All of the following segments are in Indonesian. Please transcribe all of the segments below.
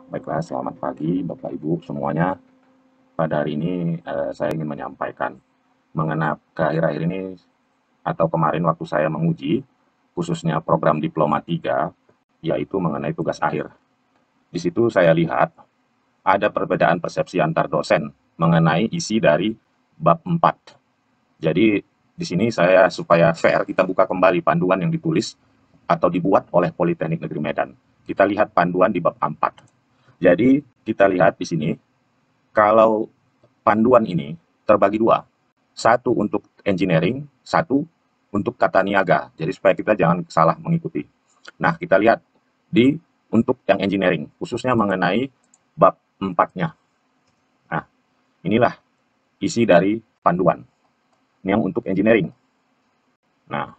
Baiklah, selamat pagi Bapak Ibu semuanya. Pada hari ini saya ingin menyampaikan mengenai akhir-akhir ini atau kemarin waktu saya menguji, khususnya program Diploma 3, yaitu mengenai tugas akhir. Di situ saya lihat ada perbedaan persepsi antar dosen mengenai isi dari bab 4. Jadi di sini saya supaya fair kita buka kembali panduan yang ditulis atau dibuat oleh Politeknik Negeri Medan. Kita lihat panduan di bab 4. Jadi kita lihat di sini kalau panduan ini terbagi dua. Satu untuk engineering, satu untuk tata niaga. Jadi supaya kita jangan salah mengikuti. Nah, kita lihat di untuk yang engineering, khususnya mengenai bab 4-nya. Nah, inilah isi dari panduan. Ini yang untuk engineering. Nah,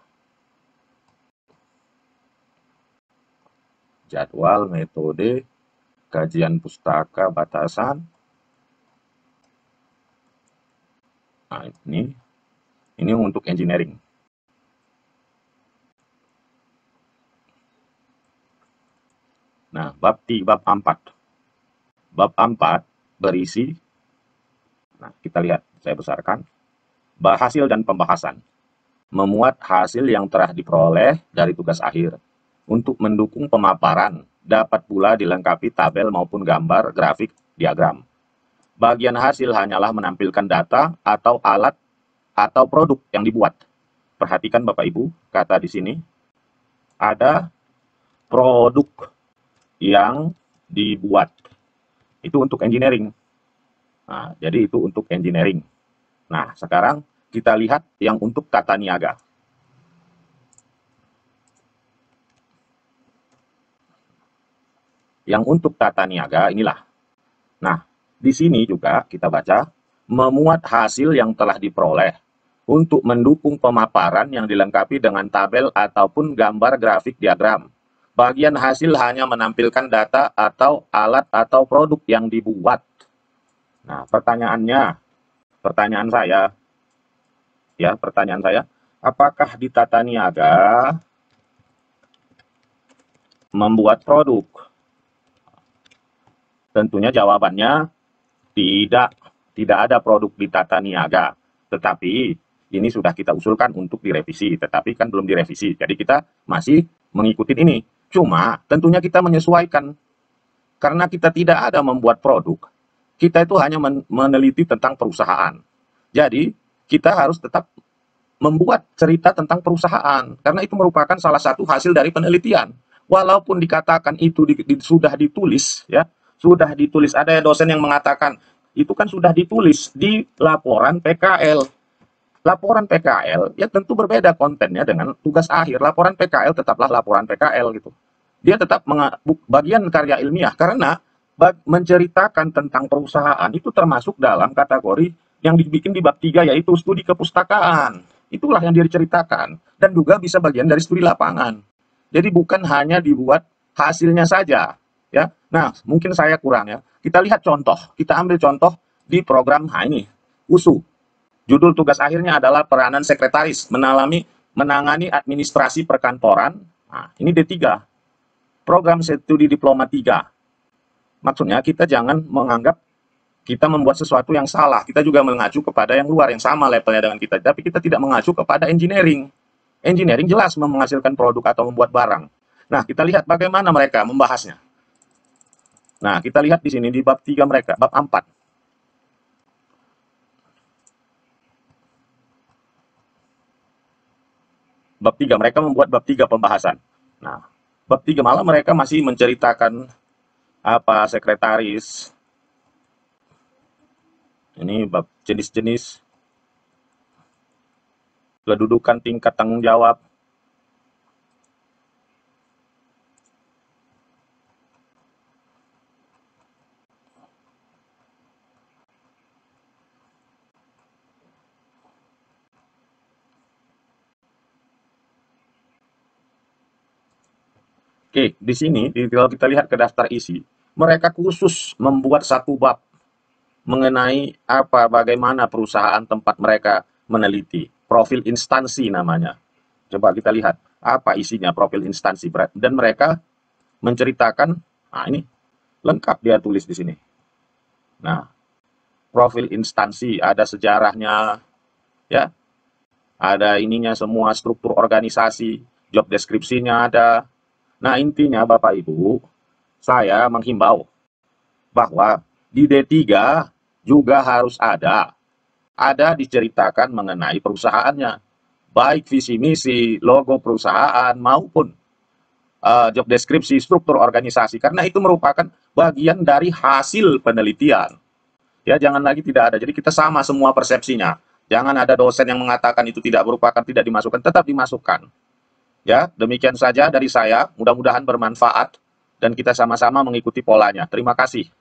jadwal, metode, kajian pustaka, batasan. Nah, ini untuk engineering. Nah, bab 4. Bab 4 berisi, nah kita lihat, saya besarkan, hasil dan pembahasan. Memuat hasil yang telah diperoleh dari tugas akhir. Untuk mendukung pemaparan, dapat pula dilengkapi tabel maupun gambar, grafik, diagram. Bagian hasil hanyalah menampilkan data atau alat atau produk yang dibuat. Perhatikan Bapak Ibu, kata di sini ada produk yang dibuat. Itu untuk engineering. Nah, jadi itu untuk engineering. Nah, sekarang kita lihat yang untuk tata niaga. Yang untuk tata niaga inilah. Nah, di sini juga kita baca, memuat hasil yang telah diperoleh untuk mendukung pemaparan yang dilengkapi dengan tabel ataupun gambar grafik diagram. Bagian hasil hanya menampilkan data atau alat atau produk yang dibuat. Nah, pertanyaan saya, apakah di tata niaga membuat produk? Tentunya jawabannya tidak. Tidak ada produk di tata niaga. Tetapi ini sudah kita usulkan untuk direvisi, tetapi kan belum direvisi. Jadi kita masih mengikuti ini. Cuma tentunya kita menyesuaikan. Karena kita tidak ada membuat produk. Kita itu hanya meneliti tentang perusahaan. Jadi kita harus tetap membuat cerita tentang perusahaan. Karena itu merupakan salah satu hasil dari penelitian. Walaupun dikatakan itu sudah ditulis, ya, sudah ditulis. Ada dosen yang mengatakan itu kan sudah ditulis di laporan PKL. Laporan PKL ya tentu berbeda kontennya dengan tugas akhir. Laporan PKL tetaplah laporan PKL gitu. Dia tetap bagian karya ilmiah karena menceritakan tentang perusahaan itu termasuk dalam kategori yang dibikin di bab 3 yaitu studi kepustakaan. Itulah yang diceritakan dan juga bisa bagian dari studi lapangan. Jadi bukan hanya dibuat hasilnya saja, ya. Nah, mungkin saya kurang ya. Kita lihat contoh. Kita ambil contoh di program ini, USU. Judul tugas akhirnya adalah peranan sekretaris menangani administrasi perkantoran. Nah, ini D3. Program studi diploma 3. Maksudnya kita jangan menganggap kita membuat sesuatu yang salah. Kita juga mengacu kepada yang luar yang sama levelnya dengan kita. Tapi kita tidak mengacu kepada engineering. Engineering jelas menghasilkan produk atau membuat barang. Nah, kita lihat bagaimana mereka membahasnya. Nah, kita lihat di sini di bab 3 mereka, bab 4. Bab 3 mereka membuat bab 3 pembahasan. Nah, bab 3 malah mereka masih menceritakan apa sekretaris. Ini bab jenis-jenis kedudukan tingkat tanggung jawab. Oke, di sini kalau kita lihat ke daftar isi, mereka khusus membuat satu bab mengenai bagaimana perusahaan tempat mereka meneliti. Profil instansi namanya. Coba kita lihat apa isinya profil instansi dan mereka menceritakan, nah ini Lengkap dia tulis di sini. Nah, profil instansi ada sejarahnya, ya, ada ininya semua, struktur organisasi, job deskripsinya ada. Nah, intinya Bapak Ibu, saya menghimbau bahwa di D3 juga harus ada diceritakan mengenai perusahaannya, baik visi misi, logo perusahaan maupun job deskripsi, struktur organisasi, karena itu merupakan bagian dari hasil penelitian. Ya, jangan lagi tidak ada. Jadi kita sama semua persepsinya. Jangan ada dosen yang mengatakan itu tidak merupakan, tidak dimasukkan, tetap dimasukkan. Ya, demikian saja dari saya. Mudah-mudahan bermanfaat dan kita sama-sama mengikuti polanya. Terima kasih.